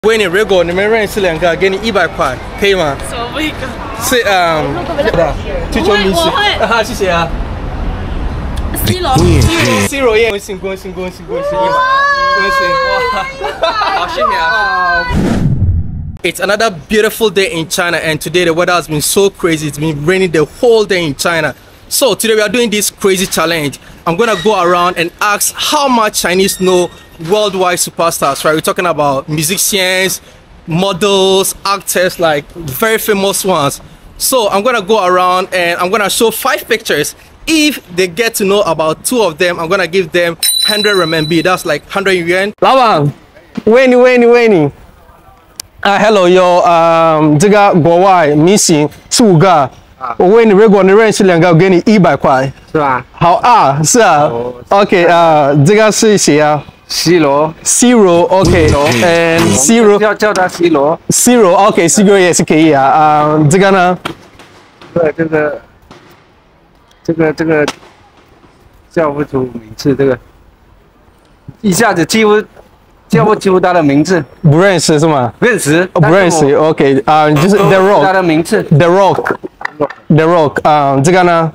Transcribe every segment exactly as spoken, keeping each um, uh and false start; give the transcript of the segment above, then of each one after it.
为你如果你们认识两个，给你一百块，可以吗？ 什么一个？ 是嗯，的，追求明星。啊，谢谢啊。 C 罗 ，C 罗耶！恭喜恭喜恭喜恭喜！恭喜！哇，好，谢谢啊。It's another beautiful day in China, and today the weather has been so crazy. It's been raining the whole day in China. So today we are doing this crazy challenge. I'm gonna go around and ask how much Chinese know worldwide superstars, right? We're talking about musicians, models, actors, like very famous ones. So I'm gonna go around and I'm gonna show five pictures. If they get to know about two of them, I'm gonna give them one hundred renminbi. That's like one hundred yuan. 老板，喂你喂你喂你。啊 ，Hello， 有嗯这个国外明星是五个。啊、我问你，如果你认识两个，我给你一百块， 是吧？ 好啊，是啊。哦、OK 啊、呃，这个是谁啊 ？C 罗 ，C 罗 ，OK， 嗯 ，C 罗叫叫他 C 罗 ，C 罗 ，OK，C 罗也是可以啊。啊、呃，这个呢？ 对，这个这个这个叫不出名字，这个一下子几乎叫不出他的名字， 不认识是吗？ 认识， 哦，不认识 ，OK， 啊、呃，就是 The Rock， 他的名字 ，The Rock。The Rock， 啊、呃，这个呢？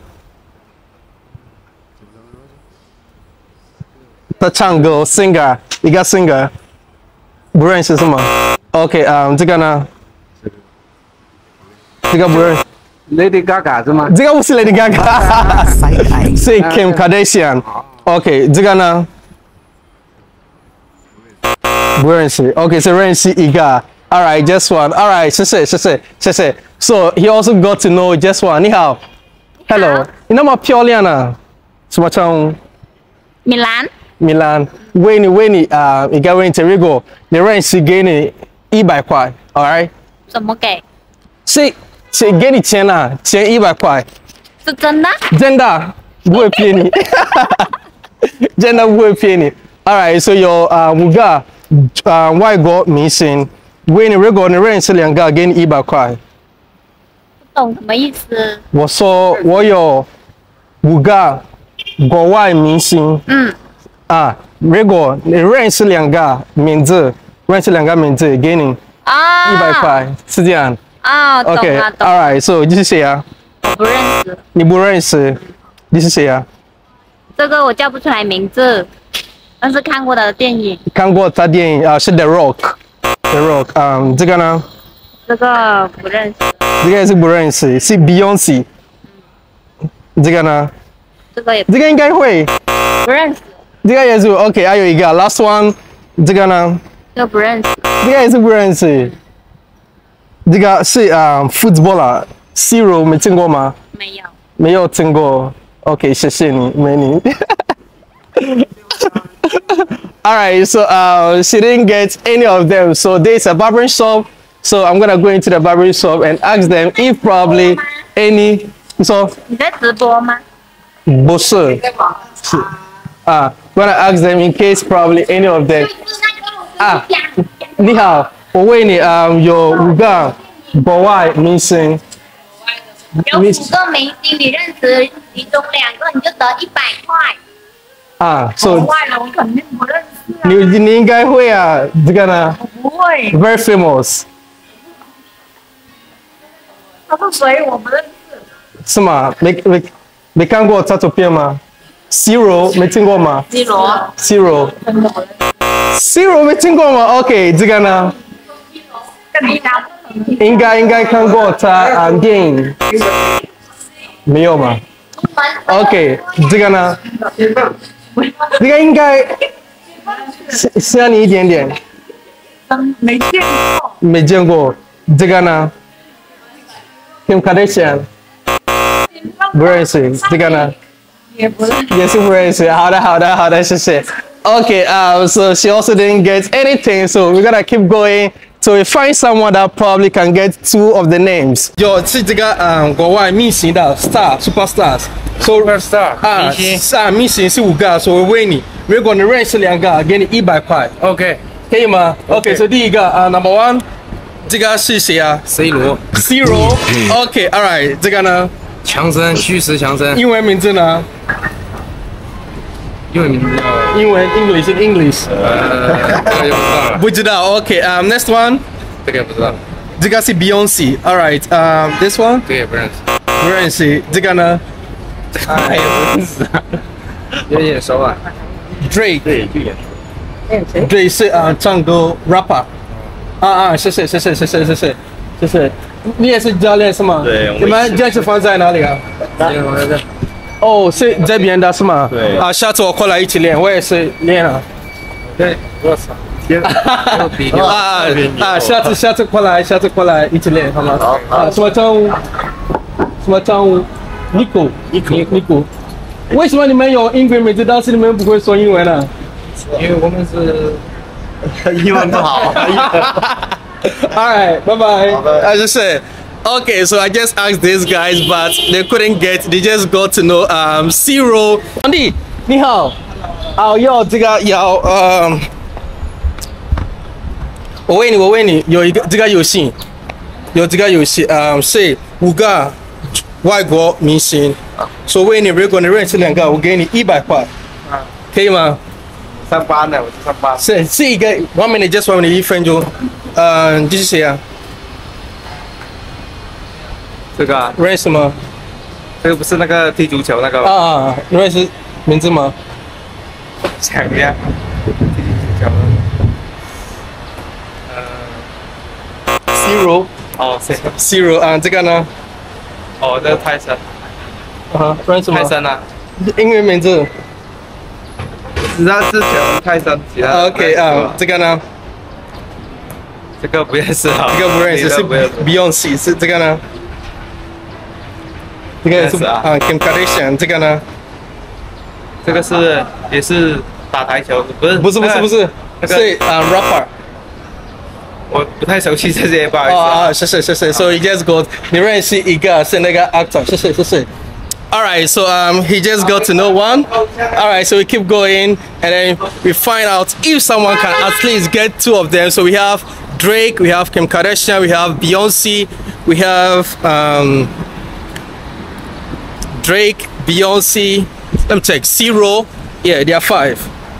他唱歌 ，singer， 一个 singer， 不认识是吗 ？OK， 啊、呃，这个呢？这个不认识 ，Lady Gaga 是吗？ 这个不是 Lady Gaga， 是 Kim Kardashian。OK， 这个呢？不认识 ，OK， 是认识一个。All right, just one. All right, 谢谢谢谢谢谢。So he also got to know just one. 你好 ，Hello， 你那么漂亮啊？什么称？ 米兰。 米兰，为你为你啊，一个问题，如果你认识给你一百块 ，All right？ 怎么给？ 是是给你钱啊，钱一百块。 是真的？ 真的，不会骗你，真的不会骗你。All right， 所以有啊五个啊外国明星。为你，如果你认识两个，给你一百块。 不懂什么意思？ 我说我有五个国外明星。嗯。啊，如果你认识两个名字，认识两个名字，给你啊一百块，是这样。 啊，懂了懂了。 OK，All right，so 你是谁啊？ 我不认识。 你不认识？你是谁啊？ 这个我叫不出来名字，但是看过的电影。看过他电影啊，是 The Rock。The Rock， 嗯，这个呢？ 这个不认识。 这个也是不认识，是 Beyoncé。嗯。这个呢？ 这个也。 这个应该会。 不认识。 这个也是 OK， 还有一个 last one， 这个呢？ 这个不认识。 这个也是不认识。这个是啊 ，footballer，C 罗没听过吗？ 没有。 没有听过。OK， 谢谢你，美女。All right, so uh, she didn't get any of them. So there's a barber shop. So I'm gonna go into the barber shop and ask them if probably any. So 你在直播吗？ 不是，是啊， gonna ask them in case probably any of them. 啊，你好，我问你啊，有五个国外明星。 有五个明星，你认识其中两个，你就得一百块。 啊，所以国外的我肯定不认识啊。 你你应该会啊，这个呢？ 我不会。 Very famous。 他是谁？我不认识。 是吗？没没没看过他照片吗 ？C 罗没听过吗 ？C 罗。 C 罗。C 罗没听过吗 ？OK， 这个呢？应该应该看过他啊电影。没有吗 ？OK， 这个呢？这个应该像你一点点。 没见过。 没见过。这个呢 ？Kim Kardashian。不认识。这个呢？ 也不认识。 也是不认识。好的，好的，好的，谢谢。Okay, uh, so she also didn't get anything, so we're gonna keep going. So we find someone that probably can get two of the names. 有是这个嗯国外明星的 star superstars. So superstar 啊是啊明星是五个，所以我问你，如果你认识两个，给你一百块 ，OK， 可以吗 ？OK， 所以第一个啊 number one， 这个是谁啊 ？C 罗 ，C 罗 ，OK，all right， 这个呢？ 强森，巨石强森。 英文名字呢英文名字叫英文 English in English。 呃，这个就不知道了。 不知道。OK， um next one。 这个也不知道。 这个是 Beyoncé。All right， um this one。 这个也不认识。 不认识。这个呢？ 哎，也不认识啊。有点熟啊。 Drake。 对，就眼熟。 Drake 是啊、呃、唱歌 rapper。啊啊，谢谢谢谢谢谢谢谢谢谢。你也是教练是吗？ 对。 你们健身房在哪里啊？ 我在。 哦，是这边的是吗？ 对。 啊，下次我过来一起练，我也是练了。 对，我操！ 啊啊！下次下次过来，下次过来一起练好吗？好。啊，什么称呼？什么称呼 ？Nico。Nico。Nico。为什么你们有英文名字，但是你们不会说英文呢？ 因为我们是英文不好。 Alright, bye bye. As I said, okay, so I just asked these guys, but they couldn't get. They just got to know um Zero. Andy, 你好。哦，有这个有嗯，我问你，我问你，有一个这个游戏，有这个游戏，嗯，是五个外国明星。所以问你，如果你认识两个，我给你一百块，可以吗？ 上班的，我是上班。 是是一个 one minute just one minute 一分钟。嗯，这是谁啊？ 这个认识吗？ 这个不是那个踢足球那个啊，认识名字吗？ 想一下，踢足球。呃 ，Zero。 哦，是 Zero 啊，这个呢？ 哦，这个泰森。 啊，认识吗？ 泰森啊。 英文名字。 只知道是球泰森。 OK 啊，这个呢？ 这个不认识啊， 这个不认识，是 Beyoncé， 是这个呢？这个是啊 ，Kim Kardashian， 这个呢？ 这个是也是打台球，不是？ 不是不是不是，是啊 rapper。 我不太熟悉这些，不好意思。 啊，是是是是，所以 just got 你认识一个是那个 actor， 是是是是。Alright, so um, he just got to know one. Alright, so we keep going, and then we find out if someone can at least get two of them. So we have Drake, we have Kim Kardashian, we have Beyoncé, we have um, Drake, Beyoncé. Let me check. Zero. Yeah, there are five.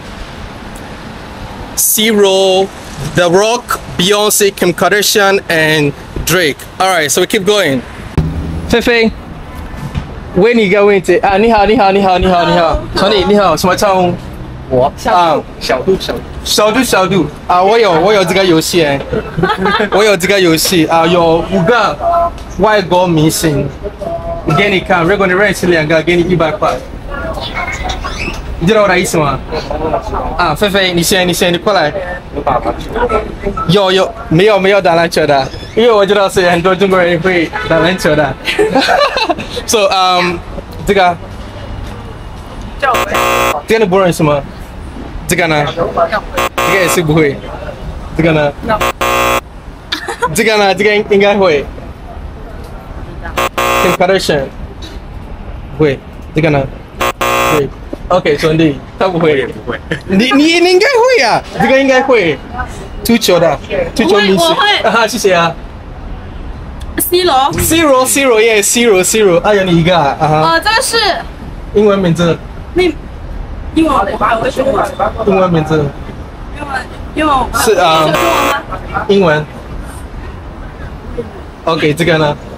Zero, The Rock, Beyoncé, Kim Kardashian, and Drake. Alright, so we keep going. Feifei. 为你个问题啊！你好，你好，你好，你好，你好，小李，你好，什么称呼？我啊，小度，小度，小度，小度啊！我有，我有这个游戏哎，我有这个游戏啊，有五个外国明星，我给你看，如果你认识两个，给你一百块。你知道我的意思吗？啊，菲菲，你先，你先，你过来。 有打篮球？ 有有，没有没有打篮球的，因为我知道是很多中国人会打篮球的。So um， 这个，这个你不认识吗？这个呢？这个也是不会。这个呢？这个呢？这个应该会。Kim Kardashian 不会。这个呢？会。OK， 兄弟，他不会，也不会。你你你应该会呀、啊，这个应该会。足球的，足球明星。啊，谢谢啊。 C 罗 Zero Zero 耶 Zero Zero， 啊有你一个啊。 呃，这个是英文名字。 那英文我会说吗？ 英文名字。 英文英文是啊。英文。OK， 这个呢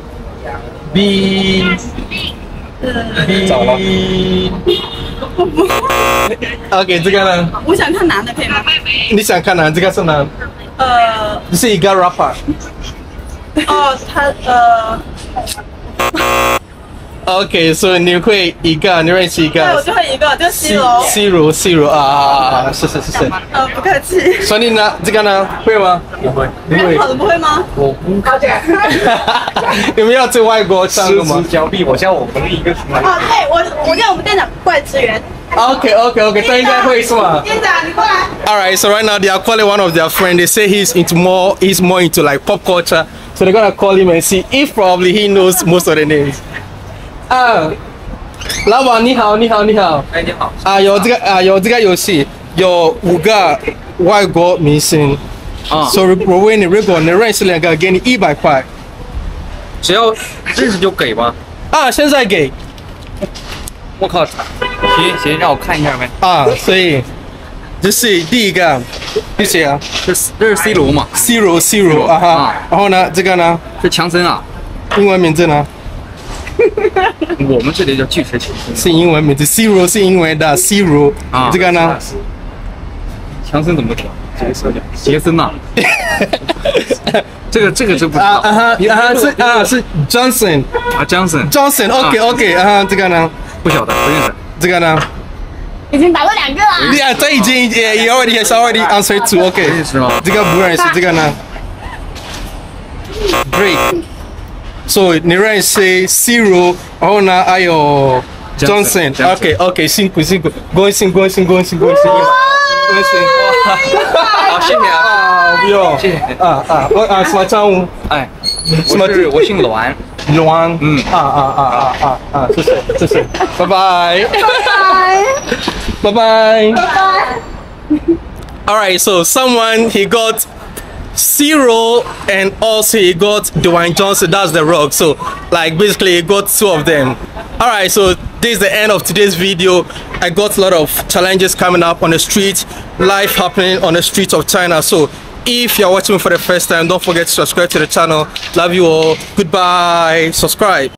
？B。B。找了。OK， 这个呢？ 我想看男的，可以吗？ 你想看男？这个是男。 呃。 你是一个 rapper。 哦，他呃。 OK， 所以你会一个，你认识一个。 对，我就会一个，就 C 罗。 C 罗 C 罗啊啊啊！是是是是。 呃，不客气。 所以你呢？这个呢？会吗？ 不会。 你会？ 跑的不会吗？ 我不靠近。 你们要去外国上个吗？ 交臂，我叫我们一个什么？ 哦，对，我我叫我们店长过来支援。 Okay, okay, okay. 这应该会是吗？ 店长，你过来。 Alright, so right now they are calling one of their friends. They say he's into more, he's more into like pop culture. So they're gonna call him and see if probably he knows most of the names. 啊，老板你好，你好，你好。 哎，你好。 啊，有这个啊，有这个游戏，有五个外国明星。啊。所以我问你，如果你认识两个，给你一百块。 只要认识就给吗？ 啊，现在给。 我靠！ 行行，让我看一下呗。 啊，所以这是第一个，是谁啊这是这是 C 罗嘛？ ？C 罗 C 罗啊哈啊， 然后呢，这个呢， 是强森啊， 英文名字呢我们这里叫巨石强森。 是英文名字，C 罗是英文的 C 罗啊这个呢？ 强森怎么讲？杰森杰森呐？这个这个就不知道啊啊哈啊哈是啊是 Johnson 啊，Johnson Johnson OK OK 啊哈这个呢？ 不晓得，不认识。 这个呢？ 已经打过两个了。 呀，这已经也也 already has already answered two OK 不认识吗？ 这个不认识，这个呢？Break。所以你认识 C 罗，然后呢还有 Johnson Johnson OK OK 辛苦辛苦，恭喜恭喜恭喜恭喜恭喜！ 好，谢谢啊， 啊不用， 谢谢。 啊啊我啊什么称呼？ 哎， 什么我是我姓栾。 Luan， 嗯啊啊啊啊啊啊，谢谢谢谢，拜拜拜拜拜。Alright, so someone he got Ciro and also he got Dwayne Johnson. That's the Rock. So like basically he got two of them. Alright, so this is the end of today's video. I got a lot of challenges coming up on the street, life happening on the streets of China. So if you're watching me for the first time, don't forget to subscribe to the channel. Love you all. Goodbye. Subscribe.